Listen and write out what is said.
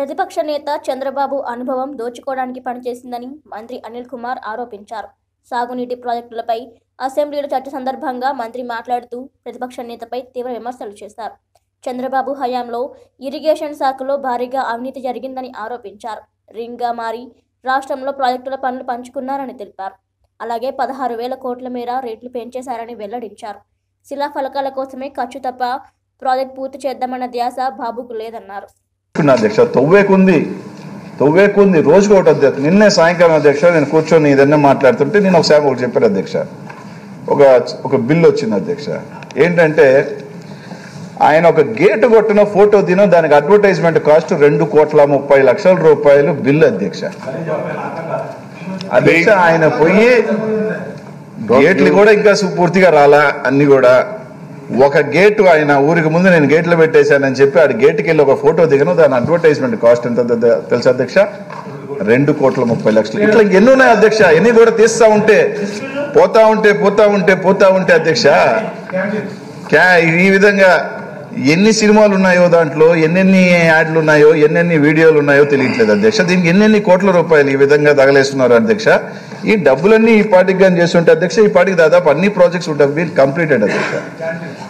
ప్రతిపక్ష నేత చంద్రబాబు అనుభవం దోచుకోవడానికి పనిచేసిందని మంత్రి అనిల్ కుమార్ ఆరోపించారు. సాగునీటి ప్రాజెక్టులపై అసెంబ్లీలో చర్చ సందర్భంగా మంత్రి మాట్లాడుతూ ప్రతిపక్ష నేతపై తీవ్ర విమర్శలు చేశారు. చంద్రబాబు హయాంలో ఇరిగేషన్ శాఖలో భారీగా అవినీతి జరిగిందని ఆరోపించారు. రింగ్గా మారి రాష్ట్రంలో ప్రాజెక్టుల పనులు పంచుకున్నారని తెలిపారు. అలాగే 16,000 కోట్ల మేర రేట్లు పెంచేశారని వెల్లడించారు. శిలాఫలకాల కోసమే ఖర్చు తప్ప ప్రాజెక్ట్ పూర్తి చేద్దామన్న ధ్యాస బాబుకు లేదన్నారు. అధ్యక్ష తవ్వేకుంది రోజుకు ఒకటి అధ్యక్ష. నిన్నే సాయంకాలం అధ్యక్ష నేను కూర్చొని ఏదన్నా మాట్లాడుతుంటే నేను ఒకటి చెప్పాను అధ్యక్ష. ఒక బిల్లు వచ్చింది అధ్యక్ష. ఏంటంటే ఆయన ఒక గేటు కొట్టిన ఫోటో దిన దానికి అడ్వర్టైజ్మెంట్ కాస్ట్ 2,30,00,000 రూపాయలు బిల్లు అధ్యక్ష. అధ్యక్ష ఆయన పోయి గేట్లు కూడా ఇంకా పూర్తిగా రాలా, అన్ని కూడా ఒక గేటు ఆయన ఊరికి ముందు నేను గేట్లు పెట్టేశానని చెప్పి ఆడి గేటుకి వెళ్ళి ఒక ఫోటో దిగను, దాని అడ్వర్టైజ్మెంట్ కాస్ట్ ఎంత తెలుసా అధ్యక్ష? 2,30,00,000. ఇట్లా ఎన్ని ఉన్నాయి అధ్యక్ష, ఎన్ని కూడా తీస్తా ఉంటే పోతా ఉంటే అధ్యక్ష ఈ విధంగా ఎన్ని సినిమాలు ఉన్నాయో, దాంట్లో ఎన్నెన్ని యాడ్లు ఉన్నాయో, ఎన్నెన్ని వీడియోలు ఉన్నాయో తెలియట్లేదు అధ్యక్ష. దీనికి ఎన్నెన్ని కోట్ల రూపాయలు ఈ విధంగా తగలేస్తున్నారు అధ్యక్ష. ఈ డబ్బులన్నీ ఈ పార్టీకి కానీ చేస్తుంటే అధ్యక్ష, ఈ పార్టీకి దాదాపు అన్ని projects would have been completed అధ్యక్ష.